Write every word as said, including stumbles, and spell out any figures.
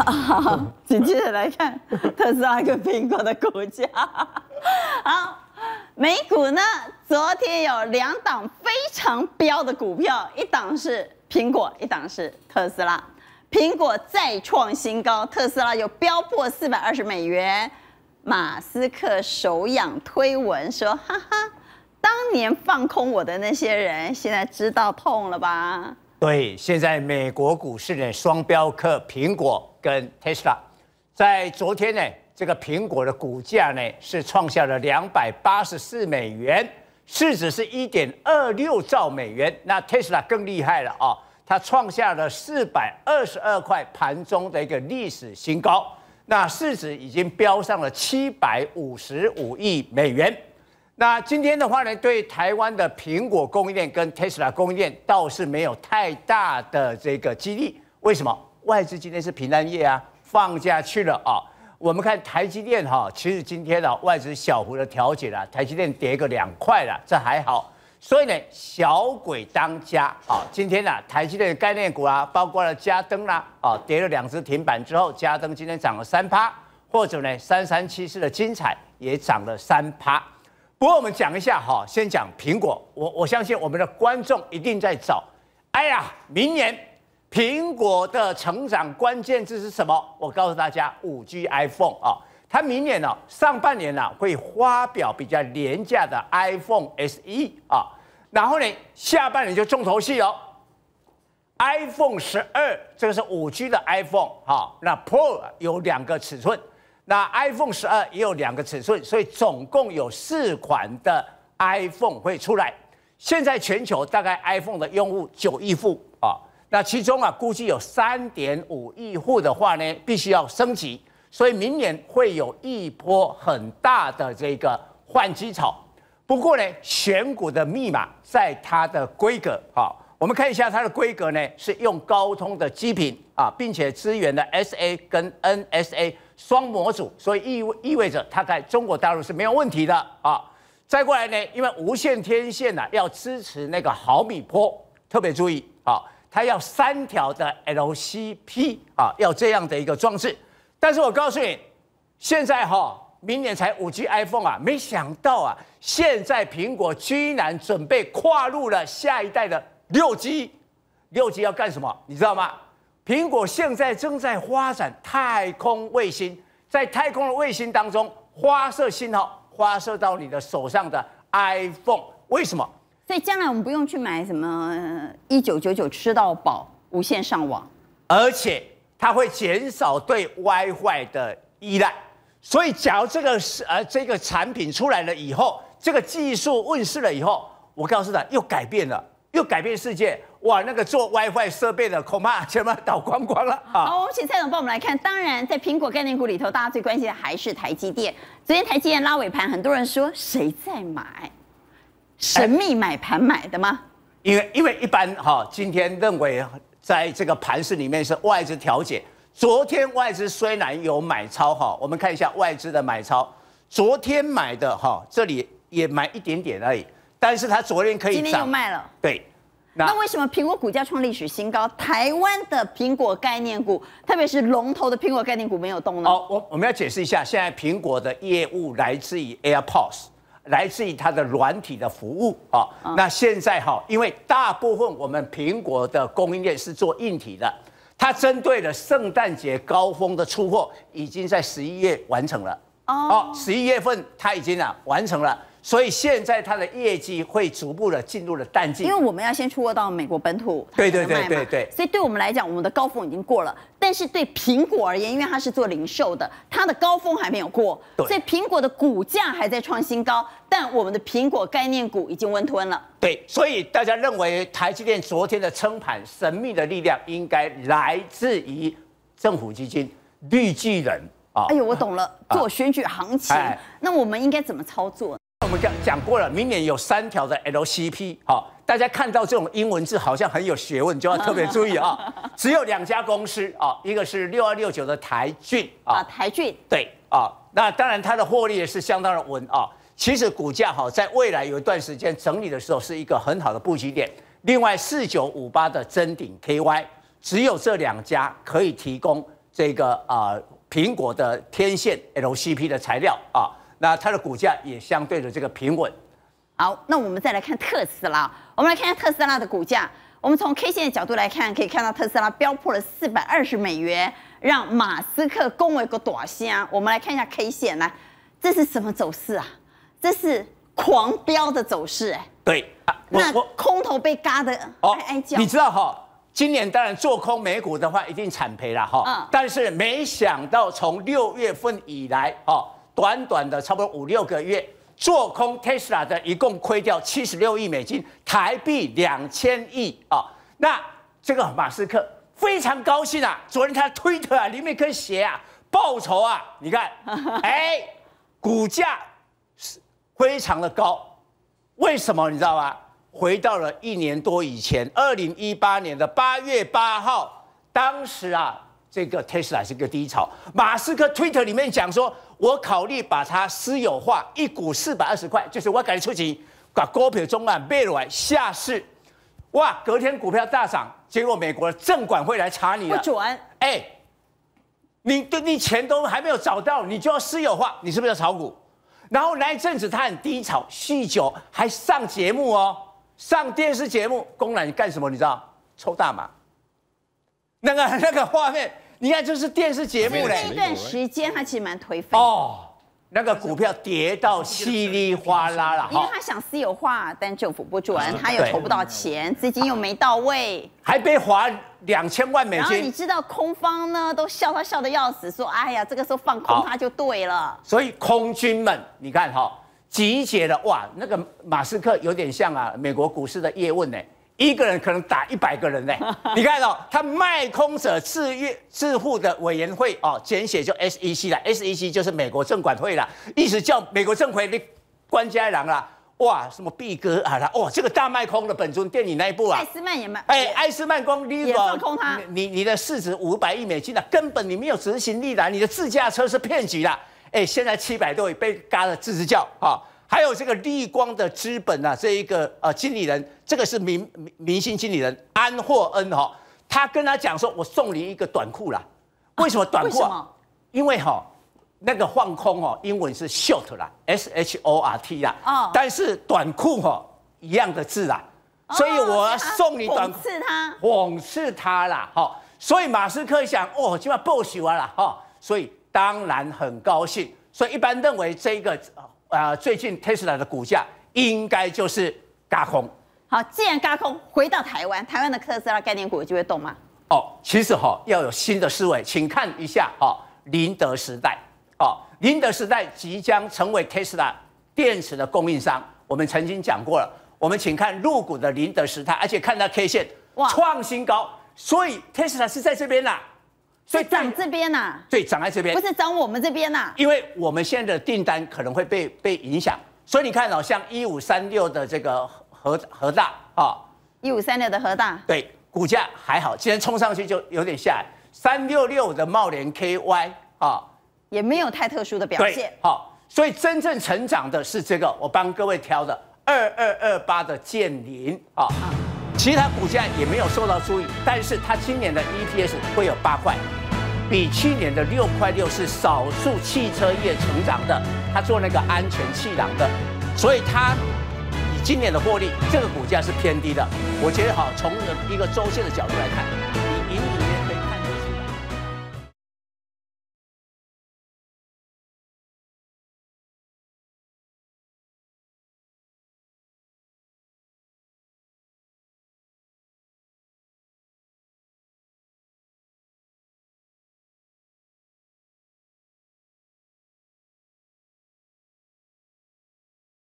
好，紧接着来看特斯拉跟苹果的股价。好，美股呢，昨天有两档非常飙的股票，一档是苹果，一档是特斯拉。苹果再创新高，特斯拉又飙破四百二十美元。马斯克手痒推文说：“哈哈，当年放空我的那些人，现在知道痛了吧？” 对，现在美国股市呢，双标客苹果跟 Tesla， 在昨天呢，这个苹果的股价呢是创下了两百八十四美元，市值是一点二六兆美元。那 Tesla 更厉害了啊、哦，它创下了四百二十二块盘中的一个历史新高，那市值已经飙上了七百五十五亿美元。那今天的话呢，对台湾的苹果供应链跟 Tesla 供应链倒是没有太大的这个激励。为什么？外资今天是平安夜啊，放假去了啊。我们看台积电哈，其实今天啊外资小幅的调节了，台积电跌个两块了，这还好。所以呢，小鬼当家啊。今天呢、啊，台积电的概念股啊，包括了嘉登啦啊，跌了两只停板之后，嘉登今天涨了三趴，或者呢三三七四的精彩也涨了三趴。不过我们讲一下哈，先讲苹果。我我相信我们的观众一定在找，哎呀，明年苹果的成长关键字是什么？我告诉大家，五 G iPhone 啊，它明年呢、啊、上半年呢、啊、会发表比较廉价的 iPhone S E 啊，然后呢下半年就重头戏哦 ，iPhone 十二这个是五 G 的 iPhone 哈，那 Pro 有两个尺寸。那 iPhone 十二也有两个尺寸，所以总共有四款的 iPhone 会出来。现在全球大概 iPhone 的用户九亿户啊，那其中啊估计有三点五亿户的话呢，必须要升级，所以明年会有一波很大的这个换机潮。不过呢，选股的密码在它的规格啊，我们看一下它的规格呢，是用高通的基频啊，并且支援了 S A 跟 N S A。双模组，所以意味意味着它在中国大陆是没有问题的啊。再过来呢，因为无线天线呢、啊、要支持那个毫米波，特别注意啊，它要三条的 L C P 啊，要这样的一个装置。但是我告诉你，现在哈、哦，明年才五 G iPhone 啊，没想到啊，现在苹果居然准备跨入了下一代的六 G， 六 G 要干什么？你知道吗？苹果现在正在发展太空卫星，在太空的卫星当中发射信号，发射到你的手上的 iPhone。为什么？ 所以将来我们不用去买什么一九九九吃到饱、无线上网， 而且它会减少对 WiFi 的依赖。所以，假如这个是呃这个产品出来了以后，这个技术问世了以后，我告诉他又改变了。又改变世界，哇！那个做 WiFi 设备的恐怕全部倒光光了啊！ 好，我们请蔡总帮我们来看。当然，在苹果概念股里头，大家最关心的还是台积电。昨天台积电拉尾盘，很多人说谁在买？神秘买盘买的吗？ 因为因为一般哈、哦，今天认为在这个盘势里面是外资调节。昨天外资虽然有买超哈，我们看一下外资的买超，昨天买的哈，这里也买一点点而已。但是它昨天可以涨， 今天又卖了。 对， 那, 那为什么苹果股价创历史新高？台湾的苹果概念股，特别是龙头的苹果概念股没有动呢？ 哦，我我们要解释一下，现在苹果的业务来自于 AirPods， 来自于它的软体的服务啊、哦嗯。那现在哈、哦，因为大部分我们苹果的供应链是做硬体的，它针对了圣诞节高峰的出货，已经在十一月完成了。哦，十一月份它已经啊完成了。所以现在它的业绩会逐步的进入了淡季， 因为我们要先出货到美国本土， 对对对对对， 所以对我们来讲，我们的高峰已经过了。但是对苹果而言，因为它是做零售的，它的高峰还没有过，所以苹果的股价还在创新高，但我们的苹果概念股已经温吞了。 对，所以大家认为台积电昨天的撑盘神秘的力量应该来自于政府基金、绿巨人啊。 哎呦，我懂了，做选举行情，哎、那我们应该怎么操作？ 我们讲讲过了，明年有三条的 L C P， 好，大家看到这种英文字好像很有学问，就要特别注意啊。只有两家公司啊，一个是六二六九的台骏啊，台骏对啊，那当然它的获利也是相当的稳啊。其实股价哈，在未来有一段时间整理的时候，是一个很好的布局点。另外四九五八的臻鼎 K Y， 只有这两家可以提供这个啊苹果的天线 L C P 的材料啊，那它的股价也相对的这个平稳。 好，那我们再来看特斯拉，我们来看一下特斯拉的股价。我们从 K 线的角度来看，可以看到特斯拉飙破了四百二十美元，让马斯克恭维个大声。我们来看一下 K 线，来，这是什么走势啊？这是狂飙的走势，哎。 对，啊、 那空头被嘎的哀哀叫。 你知道哈，今年当然做空美股的话，一定惨赔了哈。嗯。但是没想到从六月份以来，哦，短短的差不多五六个月。做空 Tesla 的一共亏掉七十六亿美金，台币两千亿啊！那这个马斯克非常高兴啊，昨天他 Twitter 啊里面可以写啊，报酬啊，你看，哎，股价非常的高，为什么你知道吗？回到了一年多以前，二零一八年的八月八号，当时啊。这个 Tesla 是个低潮，马斯克 Twitter 里面讲说，我考虑把它私有化，一股四百二十块，就是我改出钱，把股票中啊卖来下市，哇，隔天股票大涨，结果美国的证管会来查你了， 不准， 哎，你对你钱都还没有找到，你就要私有化，你是不是要炒股？然后那一阵子他很低潮，酗酒，还上节目哦，上电视节目，公然干什么？你知道？抽大麻，那个那个画面。你看，这是电视节目嘞。 那一段时间，他其实蛮颓废哦，那个股票跌到稀里哗啦了。 因为他想私有化，但政府不准，他又筹不到钱，资金又没到位， 还被罚两千万美金。 然后你知道空方呢，都笑他笑得要死，说：“哎呀，这个时候放空他就对了。” 所以空军们，你看哈，集结了哇，那个马斯克有点像啊，美国股市的叶问呢。一个人可能打一百个人呢，你看哦，他卖空者自越自护的委员会哦，简写就 S E C 啦 ，S E C 就是美国证管会啦，意思叫美国政府的关家人啦，哇，什么毕哥啊啦，哇，这个大卖空的本尊电影那一部啊， 艾斯曼也卖， 哎，艾斯曼光你也放空他， 你你的市值五百亿美金啊，根本你没有执行力的，你的自驾车是骗局啦，哎，现在七百多亿被嘎了吱吱叫啊。还有这个立光的资本啊，这一个呃经理人，这个是明明星经理人安霍恩哈、哦，他跟他讲说，我送你一个短裤啦。为什么短裤、啊？ 啊、 因为哈、哦，那个放空哦，英文是 short 啦 ，S H O R T 啦。哦。但是短裤哦，一样的字啦，所以我要送你短裤。 讽刺他。 讽刺他啦，哈、哦。所以马斯克想，哦，就要报仇啊啦，哈、哦。所以当然很高兴。所以一般认为这个。啊、呃，最近 Tesla 的股价应该就是轧空。 好，既然轧空，回到台湾，台湾的特斯拉概念股有机会动吗？ 哦，其实哈、哦、要有新的思维，请看一下哈、哦，宁德时代哦，宁德时代即将成为 Tesla 电池的供应商。我们曾经讲过了，我们请看入股的宁德时代，而且看它 K 线创新高，所以 Tesla 是在这边啦。 所以涨这边呐、啊， 对，涨在这边， 不是涨我们这边呐、啊。 因为我们现在的订单可能会被被影响，所以你看哦，像一五三六的这个和和大啊， 一五三六的和大， 对，股价还好，今天冲上去就有点下来。三六六的茂联 K Y 啊， 也没有太特殊的表现。 好，所以真正成长的是这个，我帮各位挑的二二二八的建霖啊。其实它股价也没有受到注意，但是它今年的 E P S 会有八块，比去年的六块六是少数汽车业成长的。它做那个安全气囊的，所以它以今年的获利，这个股价是偏低的。我觉得好，从一个周线的角度来看。